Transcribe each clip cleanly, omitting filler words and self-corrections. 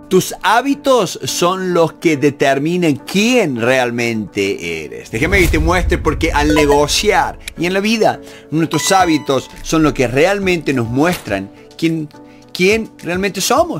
Tus hábitos son los que determinan quién realmente eres. Déjame que te muestre, porque al negociar y en la vida, nuestros hábitos son los que realmente nos muestran quién realmente somos.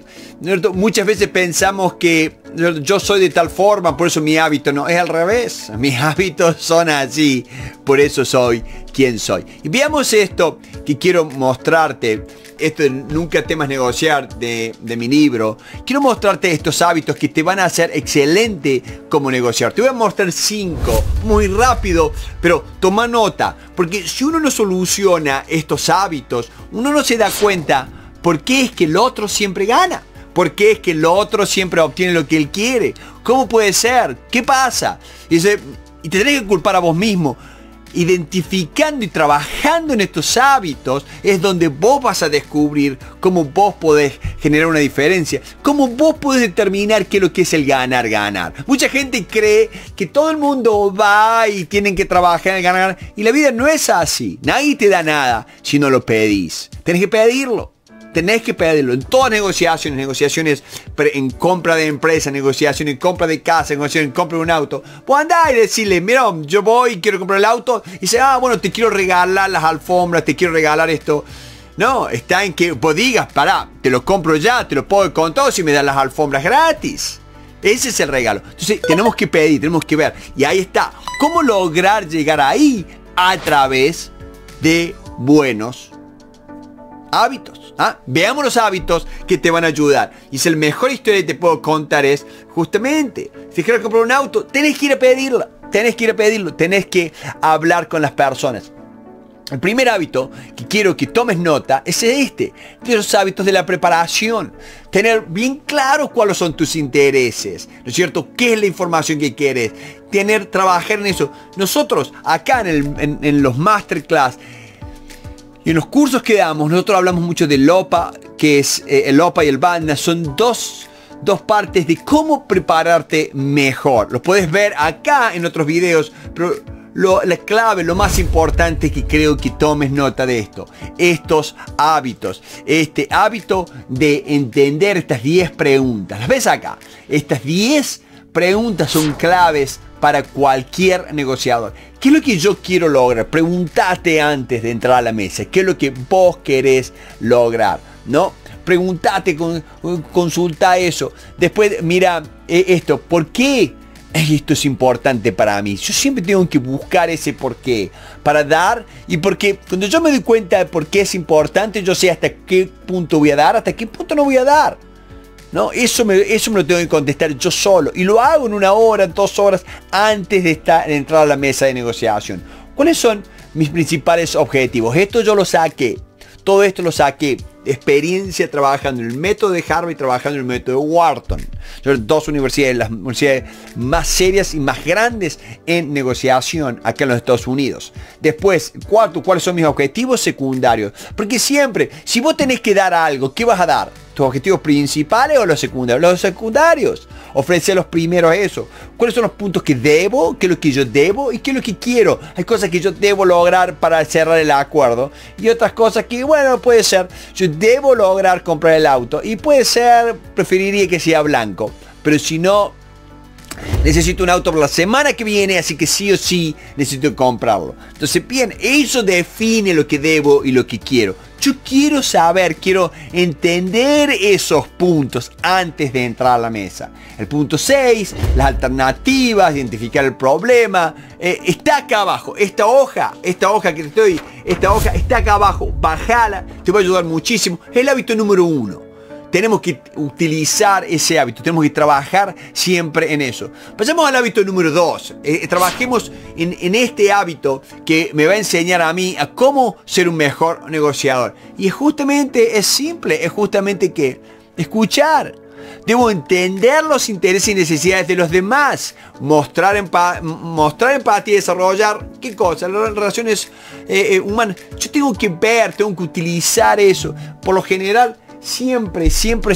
Muchas veces pensamos que yo soy de tal forma, por eso mi hábito no, es al revés. Mis hábitos son así, por eso soy quien soy. Y veamos esto que quiero mostrarte. Esto de Nunca temas negociar de mi libro. Quiero mostrarte estos hábitos que te van a hacer excelente como negociar. Te voy a mostrar 5 muy rápido, pero toma nota, porque si uno no soluciona estos hábitos, uno no se da cuenta por qué es que el otro siempre gana. ¿Por qué es que el otro siempre obtiene lo que él quiere? ¿Cómo puede ser? ¿Qué pasa? Y te tenés que culpar a vos mismo. Identificando y trabajando en estos hábitos es donde vos vas a descubrir cómo vos podés generar una diferencia, cómo vos podés determinar qué es lo que es el ganar. Mucha gente cree que todo el mundo va y tienen que trabajar en el ganar, y la vida no es así. Nadie te da nada si no lo pedís. Tenés que pedirlo. Tenés que pedirlo en todas negociaciones en compra de empresa, negociaciones en compra de casa, negociaciones en compra de un auto. Vos andá y decirle, mira, yo voy y quiero comprar el auto. Y dice, bueno, te quiero regalar las alfombras, te quiero regalar esto. No, está en que vos digas, pará, te lo compro ya, te lo puedo con todo si me das las alfombras gratis. Ese es el regalo. Entonces tenemos que pedir, tenemos que ver. Y ahí está. ¿Cómo lograr llegar ahí? A través de buenos hábitos. Veamos los hábitos que te van a ayudar. Y es el mejor historia que te puedo contar es justamente, si quieres comprar un auto, tenés que ir a pedirlo. Tenés que hablar con las personas. El primer hábito que quiero que tomes nota es de los hábitos de la preparación. Tener bien claro cuáles son tus intereses, ¿no es cierto? ¿Qué es la información que quieres? Trabajar en eso. Nosotros acá en los masterclass y en los cursos que damos, nosotros hablamos mucho del OPA, que es el OPA y el BANA. Son dos partes de cómo prepararte mejor. Lo puedes ver acá en otros videos, pero la clave, lo más importante es que creo que tomes nota de esto. Estos hábitos. Este hábito de entender estas 10 preguntas. ¿Las ves acá? Estas 10 preguntas son claves para cualquier negociador. ¿Qué es lo que yo quiero lograr? Pregúntate antes de entrar a la mesa. ¿Qué es lo que vos querés lograr? ¿No? Pregúntate, consulta eso. Después, mira esto. ¿Por qué esto es importante para mí? Yo siempre tengo que buscar ese por qué. Para dar, y porque cuando yo me doy cuenta de por qué es importante, yo sé hasta qué punto voy a dar, hasta qué punto no voy a dar. ¿No? Eso me lo tengo que contestar yo solo. Y lo hago en 1 hora, 2 horas antes de entrar a la mesa de negociación. ¿Cuáles son mis principales objetivos? Esto yo lo saqué. Todo esto lo saqué de experiencia trabajando en el método de Harvard y trabajando en el método de Wharton. Son 2 universidades, las universidades más serias y más grandes en negociación acá en los Estados Unidos. Después, cuarto, ¿cuáles son mis objetivos secundarios? Porque siempre, si vos tenés que dar algo, ¿qué vas a dar? ¿Tus objetivos principales o los secundarios? Los secundarios. Ofrece los primeros eso. ¿Cuáles son los puntos que debo? ¿Qué es lo que yo debo? ¿Y qué es lo que quiero? Hay cosas que yo debo lograr para cerrar el acuerdo. Y otras cosas que, bueno, puede ser, yo debo lograr comprar el auto. Y puede ser, preferiría que sea blanco. Pero si no, necesito un auto por la semana que viene, así que sí o sí necesito comprarlo. Entonces, bien, eso define lo que debo y lo que quiero. Yo quiero saber, quiero entender esos puntos antes de entrar a la mesa. El punto 6, las alternativas, identificar el problema. Está acá abajo. Esta hoja está acá abajo. Bájala, te va a ayudar muchísimo. Es el hábito número 1. Tenemos que utilizar ese hábito, tenemos que trabajar siempre en eso. Pasemos al hábito número 2. Trabajemos en este hábito que me va a enseñar a mí a cómo ser un mejor negociador. Y es simple, es justamente que escuchar. Debo entender los intereses y necesidades de los demás. Mostrar empatía y desarrollar, ¿qué cosa? Las relaciones humanas. Yo tengo que ver, tengo que utilizar eso. Por lo general, siempre,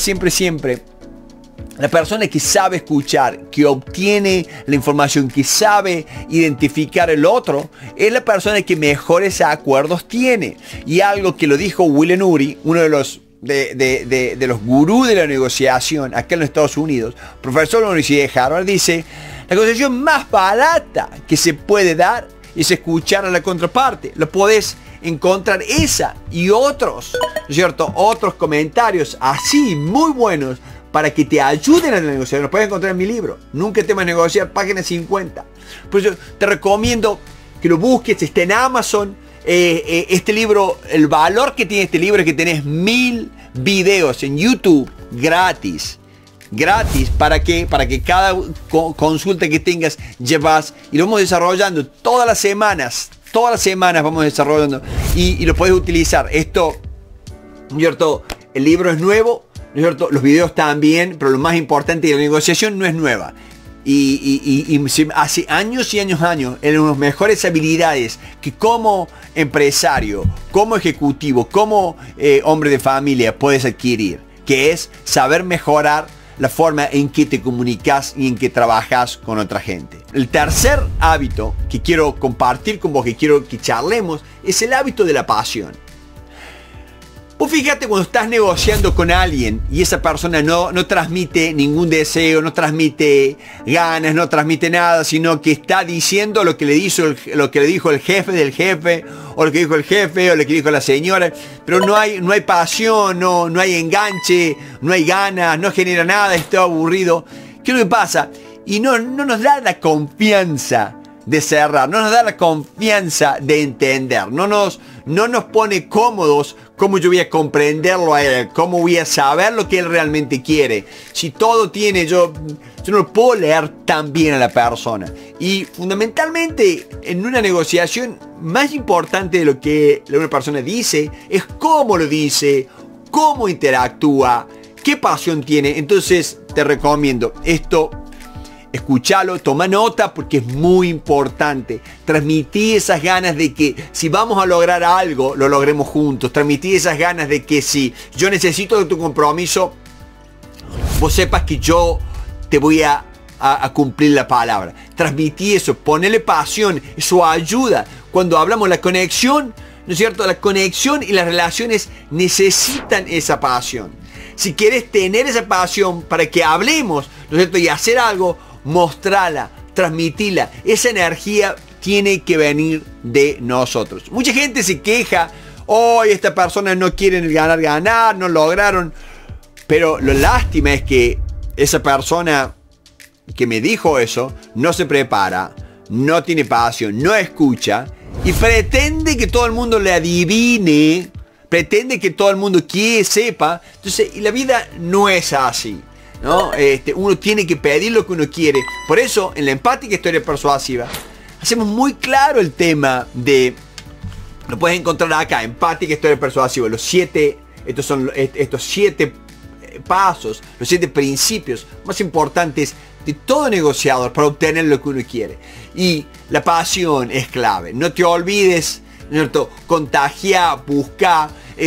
la persona que sabe escuchar, que obtiene la información, que sabe identificar el otro, es la persona que mejores acuerdos tiene. Y algo que lo dijo William Ury, uno de los de los gurús de la negociación acá en los Estados Unidos, profesor de la Universidad de Harvard, dice: la negociación más barata que se puede dar es escuchar a la contraparte. Lo podés encontrar esa y otros, ¿no es cierto? Otros comentarios así muy buenos para que te ayuden a la negociación. Los puedes encontrar en mi libro, Nunca temas negociar, página 50. Por eso te recomiendo que lo busques, está en Amazon. Este libro, el valor que tiene este libro es que tenés 1000 videos en YouTube gratis para que cada consulta que tengas llevas, y lo vamos desarrollando todas las semanas vamos desarrollando y lo puedes utilizar. Esto, ¿no es cierto? El libro es nuevo, ¿no es cierto? Los videos también, pero lo más importante, la negociación no es nueva. Y hace años y años en las mejores habilidades que como empresario, como ejecutivo, como hombre de familia puedes adquirir, que es saber mejorar la forma en que te comunicas y en que trabajas con otra gente. El tercer hábito que quiero compartir con vos, que quiero que charlemos, es el hábito de la pasión. Vos fíjate cuando estás negociando con alguien y esa persona no transmite ningún deseo, no transmite ganas, no transmite nada, sino que está diciendo lo que le dijo el jefe del jefe, o lo que dijo el jefe, o lo que dijo la señora, pero no hay pasión, no hay enganche, no hay ganas, no genera nada, está aburrido. ¿Qué es lo que pasa? Y no nos da la confianza de cerrar, no nos da la confianza de entender, no nos pone cómodos. ¿Cómo yo voy a comprenderlo a él? ¿Cómo voy a saber lo que él realmente quiere? Si todo tiene, yo no lo puedo leer tan bien a la persona. Y fundamentalmente en una negociación, más importante de lo que una persona dice es cómo lo dice, cómo interactúa, qué pasión tiene. Entonces te recomiendo esto. Escúchalo, toma nota porque es muy importante. Transmití esas ganas de que si vamos a lograr algo, lo logremos juntos. Transmití esas ganas de que si yo necesito de tu compromiso, vos sepas que yo te voy a cumplir la palabra. Transmití eso, ponele pasión, eso ayuda. Cuando hablamos de la conexión, ¿no es cierto? La conexión y las relaciones necesitan esa pasión. Si quieres tener esa pasión para que hablemos, ¿no es cierto? Y hacer algo, mostrala, transmitila. Esa energía tiene que venir de nosotros. Mucha gente se queja: hoy esta persona no quieren ganar, no lograron. Pero lo lástima es que esa persona que me dijo eso no se prepara, no tiene pasión, no escucha y pretende que todo el mundo le adivine, pretende que todo el mundo sepa. Entonces, y la vida no es así, ¿no? Uno tiene que pedir lo que uno quiere. Por eso, en la empática historia persuasiva, hacemos muy claro el tema de... Lo puedes encontrar acá, empática historia persuasiva. Estos son estos 7 pasos, los 7 principios más importantes de todo negociador para obtener lo que uno quiere. Y la pasión es clave. No te olvides, ¿no es cierto? Contagia, busca,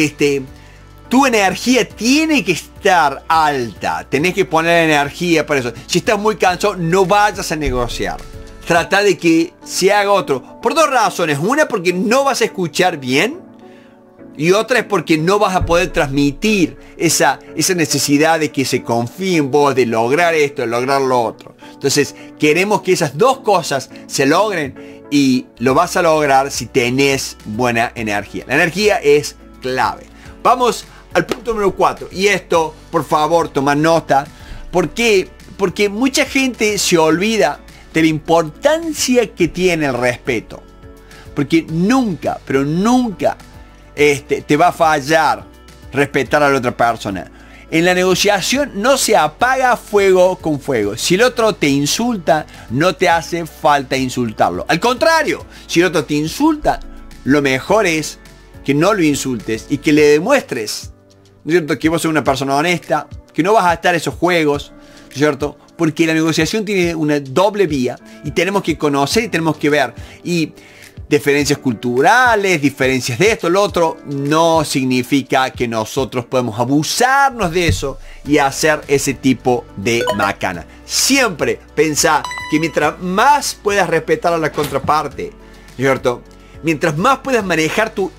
tu energía tiene que estar alta. Tenés que poner energía para eso. Si estás muy cansado, no vayas a negociar. Trata de que se haga otro. Por 2 razones. Una, porque no vas a escuchar bien. Y otra es porque no vas a poder transmitir esa necesidad de que se confíe en vos, de lograr esto, de lograr lo otro. Entonces, queremos que esas 2 cosas se logren. Y lo vas a lograr si tenés buena energía. La energía es clave. Vamos al punto número 4. Y esto, por favor, toma nota. ¿Por qué? Porque mucha gente se olvida de la importancia que tiene el respeto. Porque nunca, pero nunca te va a fallar respetar a la otra persona. En la negociación no se apaga fuego con fuego. Si el otro te insulta, no te hace falta insultarlo. Al contrario, si el otro te insulta, lo mejor es que no lo insultes y que le demuestres, ¿no es cierto?, que vos sos una persona honesta, que no vas a estar esos juegos, ¿no es cierto? Porque la negociación tiene una doble vía y tenemos que conocer y tenemos que ver. Y diferencias culturales, diferencias de esto, lo otro, no significa que nosotros podemos abusarnos de eso y hacer ese tipo de macana. Siempre pensá que mientras más puedas respetar a la contraparte, ¿cierto?, mientras más puedas manejar tu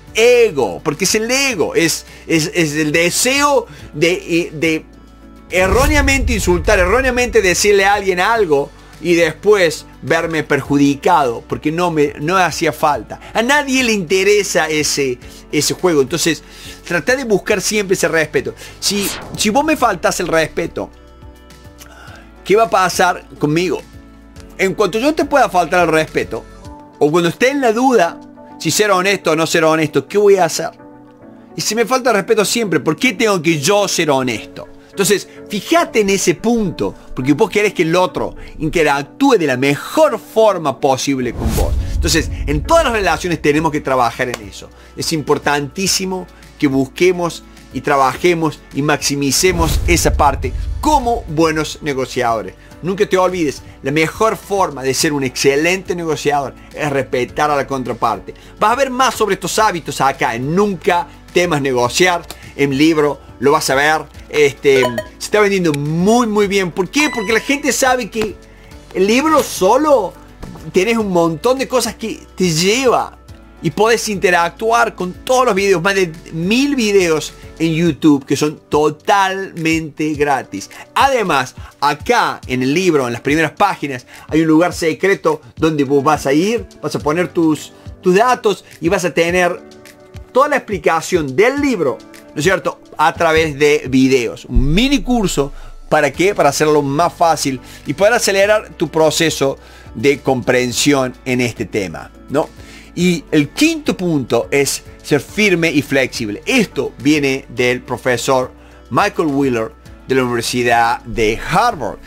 ego, porque es el ego, es el deseo de erróneamente insultar, erróneamente decirle a alguien algo y después verme perjudicado porque no hacía falta. A nadie le interesa ese juego. Entonces, trata de buscar siempre ese respeto. Si vos me faltas el respeto, ¿qué va a pasar conmigo? En cuanto yo te pueda faltar el respeto, o cuando esté en la duda si ser honesto o no ser honesto, ¿qué voy a hacer? Y si me falta el respeto siempre, ¿por qué tengo que yo ser honesto? Entonces, fíjate en ese punto, porque vos querés que el otro interactúe de la mejor forma posible con vos. Entonces, en todas las relaciones tenemos que trabajar en eso. Es importantísimo que busquemos y trabajemos y maximicemos esa parte como buenos negociadores. Nunca te olvides, la mejor forma de ser un excelente negociador es respetar a la contraparte. Vas a ver más sobre estos hábitos acá en Nunca Temas Negociar. En libro lo vas a ver. Se está vendiendo muy bien. ¿Por qué? Porque la gente sabe que el libro solo tenés un montón de cosas que te lleva y podés interactuar con todos los videos, más de 1000 videos en YouTube que son totalmente gratis. Además, acá en el libro, en las primeras páginas, hay un lugar secreto donde vos vas a ir, vas a poner tus datos y vas a tener toda la explicación del libro, ¿no es cierto?, a través de videos. Un mini curso, ¿para qué? Para hacerlo más fácil y poder acelerar tu proceso de comprensión en este tema, ¿no? Y el quinto punto es ser firme y flexible. Esto viene del profesor Michael Wheeler de la Universidad de Harvard.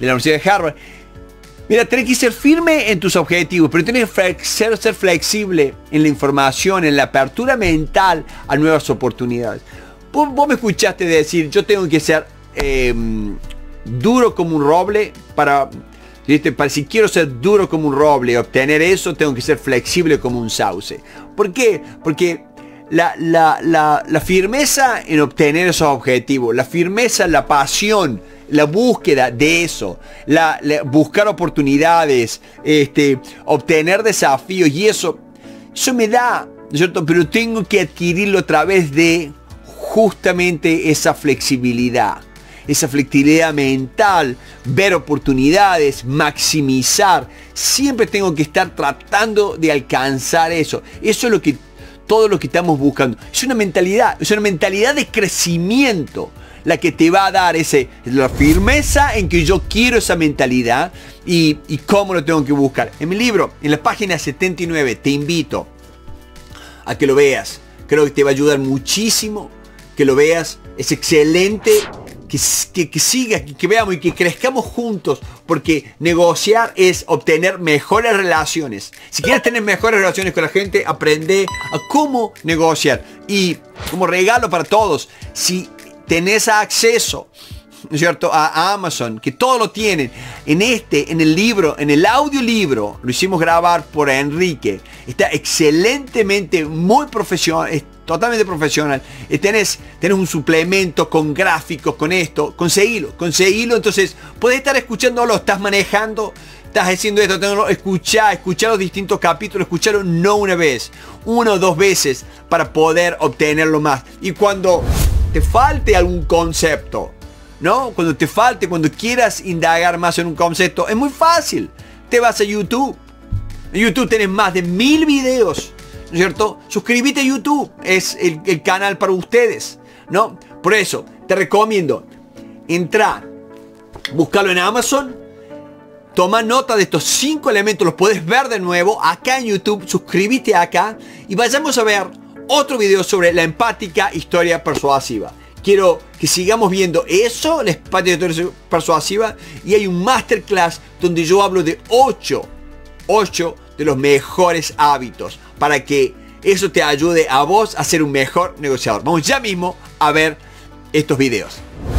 Mira, tenés que ser firme en tus objetivos, pero tenés que ser flexible en la información, en la apertura mental a nuevas oportunidades. Vos me escuchaste decir, yo tengo que ser duro como un roble para si quiero ser duro como un roble y obtener eso, tengo que ser flexible como un sauce. ¿Por qué? Porque la firmeza en obtener esos objetivos, la firmeza, la pasión, la búsqueda de eso, buscar oportunidades, obtener desafíos y eso me da, ¿no es cierto? Pero tengo que adquirirlo a través de justamente esa flexibilidad mental, ver oportunidades, maximizar. Siempre tengo que estar tratando de alcanzar eso. Eso es todo lo que estamos buscando. Es una mentalidad de crecimiento la que te va a dar la firmeza en que yo quiero esa mentalidad y cómo lo tengo que buscar. En mi libro, en la página 79, te invito a que lo veas. Creo que te va a ayudar muchísimo que lo veas. Es excelente que sigas, que veamos y que crezcamos juntos, porque negociar es obtener mejores relaciones. Si quieres tener mejores relaciones con la gente, aprende a cómo negociar. Y como regalo para todos, si tenés acceso, ¿no es cierto?, a Amazon, que todo lo tienen, en el libro, en el audiolibro, lo hicimos grabar por Enrique, está excelentemente, muy profesional, es totalmente profesional. Tenés un suplemento con gráficos, con esto, conseguilo, entonces podés estar escuchándolo, estás manejando, estás haciendo esto, escuchar los distintos capítulos, escucharlo no una vez, 1 o 2 veces para poder obtenerlo más. Y cuando te falte algún concepto, ¿no? Cuando quieras indagar más en un concepto, es muy fácil. Te vas a YouTube. En YouTube tenés más de 1000 videos, ¿no es cierto? Suscríbete a YouTube, es el canal para ustedes, ¿no? Por eso, te recomiendo, entra, búscalo en Amazon, toma nota de estos 5 elementos, los puedes ver de nuevo acá en YouTube, suscríbete acá y vayamos a ver otro video sobre la empática historia persuasiva. Quiero que sigamos viendo eso, la empática historia persuasiva, y hay un masterclass donde yo hablo de 8 de los mejores hábitos para que eso te ayude a vos a ser un mejor negociador. Vamos ya mismo a ver estos videos.